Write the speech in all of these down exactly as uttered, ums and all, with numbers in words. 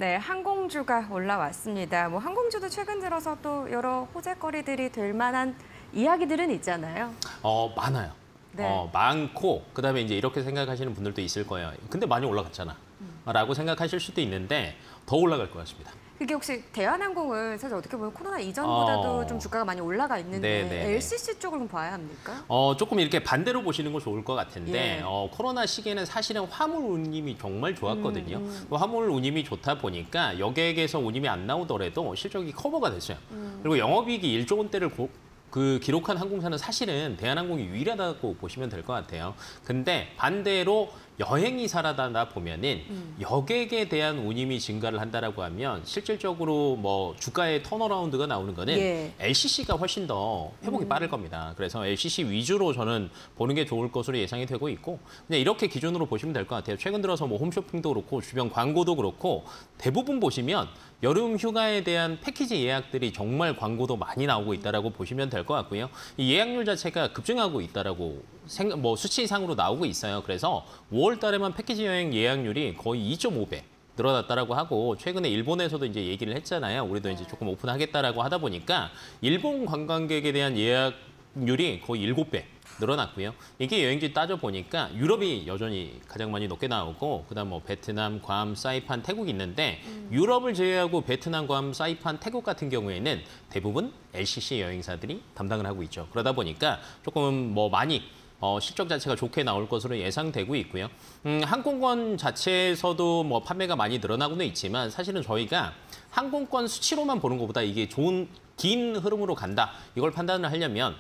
네, 항공주가 올라왔습니다. 뭐 항공주도 최근 들어서 또 여러 호재거리들이 될 만한 이야기들은 있잖아요. 어, 많아요. 네. 어, 많고 그다음에 이제 이렇게 생각하시는 분들도 있을 거예요. 근데 많이 올라갔잖아. 음. 라고 생각하실 수도 있는데 더 올라갈 것 같습니다. 그게 혹시 대한항공은 사실 어떻게 보면 코로나 이전보다도 어... 좀 주가가 많이 올라가 있는데 네네네. 엘씨씨 쪽을 좀 봐야 합니까? 어, 조금 이렇게 반대로 보시는 거 좋을 것 같은데 예. 어, 코로나 시기에는 사실은 화물 운임이 정말 좋았거든요. 음, 음. 화물 운임이 좋다 보니까 여객에서 운임이 안 나오더라도 실적이 커버가 됐어요. 음. 그리고 영업이익이 일조 원대를 고, 그 기록한 항공사는 사실은 대한항공이 유일하다고 보시면 될 것 같아요. 근데 반대로 여행이 살아다 보면은 음. 여객에 대한 운임이 증가를 한다라고 하면 실질적으로 뭐 주가의 턴어라운드가 나오는 거는 예. 엘씨씨가 훨씬 더 회복이 음. 빠를 겁니다. 그래서 엘씨씨 위주로 저는 보는 게 좋을 것으로 예상이 되고 있고 그냥 이렇게 기준으로 보시면 될 것 같아요. 최근 들어서 뭐 홈쇼핑도 그렇고 주변 광고도 그렇고 대부분 보시면 여름 휴가에 대한 패키지 예약들이 정말 광고도 많이 나오고 있다라고 보시면 될 것 같고요. 이 예약률 자체가 급증하고 있다라고 생각, 뭐 수치상으로 나오고 있어요. 그래서 오월 달에만 패키지 여행 예약률이 거의 이 점 오 배 늘어났다라고 하고 최근에 일본에서도 이제 얘기를 했잖아요. 우리도 이제 조금 오픈하겠다라고 하다 보니까 일본 관광객에 대한 예약률이 거의 일곱 배 늘어났고요. 이게 여행지 따져보니까 유럽이 여전히 가장 많이 높게 나오고 그다음 뭐 베트남, 괌, 사이판, 태국이 있는데 음. 유럽을 제외하고 베트남, 괌, 사이판, 태국 같은 경우에는 대부분 엘씨씨 여행사들이 담당을 하고 있죠. 그러다 보니까 조금 뭐 많이 어, 실적 자체가 좋게 나올 것으로 예상되고 있고요. 음, 항공권 자체에서도 뭐 판매가 많이 늘어나고는 있지만 사실은 저희가 항공권 수치로만 보는 것보다 이게 좋은 긴 흐름으로 간다. 이걸 판단을 하려면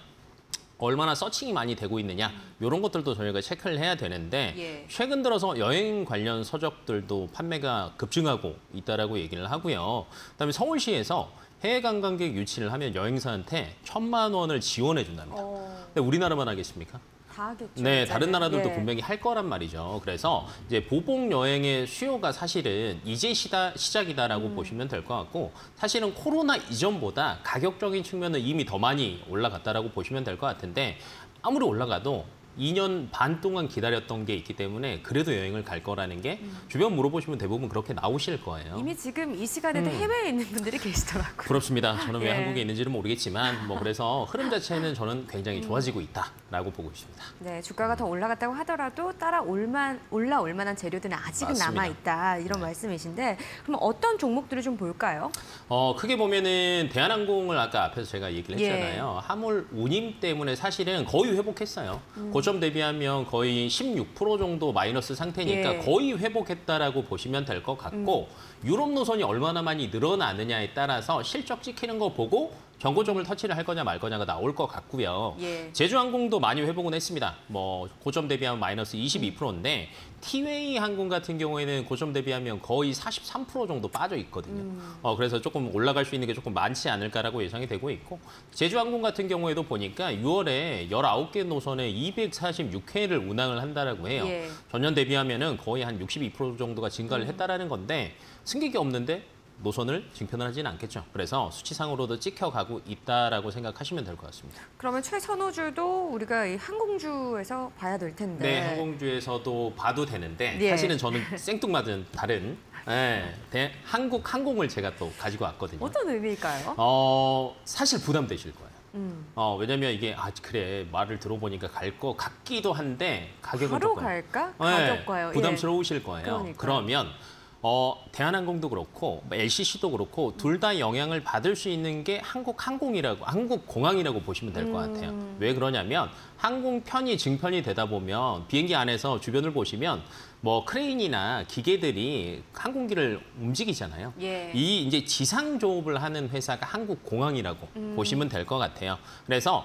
얼마나 서칭이 많이 되고 있느냐 이런 것들도 저희가 체크를 해야 되는데 예. 최근 들어서 여행 관련 서적들도 판매가 급증하고 있다라고 얘기를 하고요. 그다음에 서울시에서 해외 관광객 유치를 하면 여행사한테 천만 원을 지원해 준답니다. 어... 근데 우리나라만 하겠습니까? 다 하겠죠. 네, 다른 나라들도 예. 분명히 할 거란 말이죠. 그래서 이제 보복 여행의 수요가 사실은 이제 시다, 시작이다라고 음. 보시면 될 것 같고 사실은 코로나 이전보다 가격적인 측면은 이미 더 많이 올라갔다라고 보시면 될 것 같은데 아무리 올라가도 이 년 반 동안 기다렸던 게 있기 때문에 그래도 여행을 갈 거라는 게 음. 주변 물어보시면 대부분 그렇게 나오실 거예요. 이미 지금 이 시간에도 음. 해외에 있는 분들이 계시더라고요. 그렇습니다. 저는 왜 예. 한국에 있는지는 모르겠지만 뭐 그래서 흐름 자체는 저는 굉장히 좋아지고 있다라고 보고 있습니다. 네, 주가가 음. 더 올라갔다고 하더라도 따라 올만, 올라올 만한 재료들은 아직은 남아있다 이런 네. 말씀이신데 그럼 어떤 종목들을 좀 볼까요? 어, 크게 보면은 대한항공을 아까 앞에서 제가 얘기를 했잖아요. 예. 화물 운임 때문에 사실은 거의 회복했어요. 음. 고점 대비하면 거의 십육 퍼센트 정도 마이너스 상태니까 예. 거의 회복했다라고 보시면 될 것 같고 음. 유럽 노선이 얼마나 많이 늘어나느냐에 따라서 실적 찍히는 거 보고 정고점을 터치를 할 거냐 말 거냐가 나올 것 같고요. 예. 제주항공도 많이 회복은 했습니다. 뭐 고점 대비하면 마이너스 이십이 퍼센트인데 티웨이 항공 같은 경우에는 고점 대비하면 거의 사십삼 퍼센트 정도 빠져 있거든요. 음. 어, 그래서 조금 올라갈 수 있는 게 조금 많지 않을까라고 예상이 되고 있고 제주항공 같은 경우에도 보니까 유월에 열아홉 개 노선에 이백사십육 회를 운항을 한다라고 해요. 예. 전년 대비하면은 거의 한 육십이 퍼센트 정도가 증가를 음. 했다라는 건데 승객이 없는데 노선을 증편을 하지는 않겠죠. 그래서 수치상으로도 찍혀가고 있다라고 생각하시면 될 것 같습니다. 그러면 최선호주도 우리가 이 항공주에서 봐야 될 텐데. 네, 항공주에서도 봐도 되는데 예. 사실은 저는 생뚱맞은 다른 네, 대, 한국 항공을 제가 또 가지고 왔거든요. 어떤 의미일까요? 어, 사실 부담되실 거예요. 음. 어, 왜냐면 이게 아 그래 말을 들어보니까 갈 거 같기도 한데 가격은 바로 조금 갈까? 네, 가격과요. 부담스러우실 예. 거예요. 그러니까요. 그러면 어, 대한항공도 그렇고 엘씨씨도 그렇고 둘 다 영향을 받을 수 있는 게 한국항공이라고 한국공항이라고 보시면 될 것 같아요. 음. 왜 그러냐면 항공편이 증편이 되다 보면 비행기 안에서 주변을 보시면 뭐 크레인이나 기계들이 항공기를 움직이잖아요. 예. 이 이제 지상 조업을 하는 회사가 한국공항이라고 음. 보시면 될 것 같아요. 그래서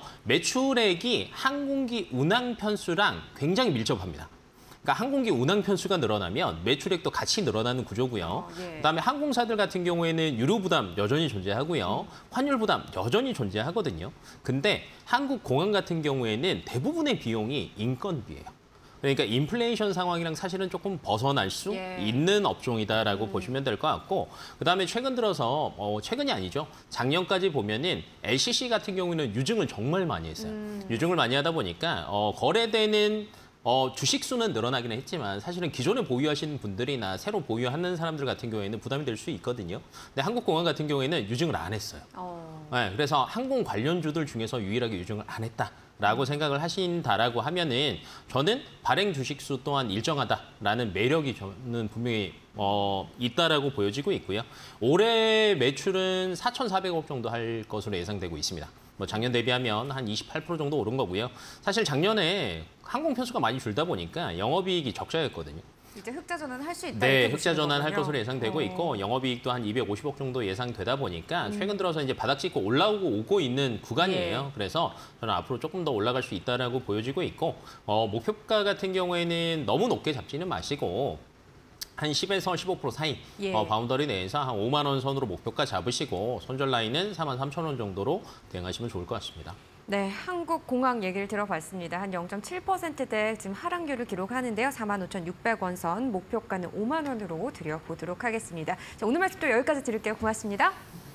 매출액이 항공기 운항 편수랑 굉장히 밀접합니다. 그러니까 항공기 운항 편수가 늘어나면 매출액도 같이 늘어나는 구조고요. 어, 예. 그다음에 항공사들 같은 경우에는 유류 부담 여전히 존재하고요. 환율 부담 여전히 존재하거든요. 근데 한국공항 같은 경우에는 대부분의 비용이 인건비예요. 그러니까 인플레이션 상황이랑 사실은 조금 벗어날 수 예. 있는 업종이다라고 음. 보시면 될 것 같고 그다음에 최근 들어서 어, 최근이 아니죠. 작년까지 보면은 엘씨씨 같은 경우는 유증을 정말 많이 했어요. 음. 유증을 많이 하다 보니까 어, 거래되는 어, 주식 수는 늘어나기는 했지만 사실은 기존에 보유하시는 분들이나 새로 보유하는 사람들 같은 경우에는 부담이 될 수 있거든요. 근데 한국공항 같은 경우에는 유증을 안 했어요. 어. 네, 그래서 항공 관련주들 중에서 유일하게 유증을 안 했다라고 생각을 하신다라고 하면은 저는 발행 주식 수 또한 일정하다라는 매력이 저는 분명히 어, 있다라고 보여지고 있고요. 올해 매출은 사천사백억 정도 할 것으로 예상되고 있습니다. 뭐 작년 대비하면 한 이십팔 퍼센트 정도 오른 거고요. 사실 작년에 항공 편수가 많이 줄다 보니까 영업이익이 적자였거든요. 이제 흑자 전환 할 수 있다. 네, 이렇게 흑자 보시는 전환 할 거군요. 것으로 예상되고 어. 있고 영업이익도 한 이백오십억 정도 예상되다 보니까 음. 최근 들어서 이제 바닥 찍고 올라오고 오고 있는 구간이에요. 예. 그래서 저는 앞으로 조금 더 올라갈 수 있다라고 보여지고 있고 어, 목표가 같은 경우에는 너무 높게 잡지는 마시고 한 십에서 십오 퍼센트 사이 예. 어, 바운더리 내에서 한 오만 원 선으로 목표가 잡으시고 손절 라인은 사만 삼천 원 정도로 대응하시면 좋을 것 같습니다. 네, 한국공항 얘기를 들어봤습니다. 한 영 점 칠 퍼센트대 지금 하락률을 기록하는데요. 사만 오천육백 원 선, 목표가는 오만 원으로 드려보도록 하겠습니다. 자, 오늘 말씀 또 여기까지 드릴게요. 고맙습니다.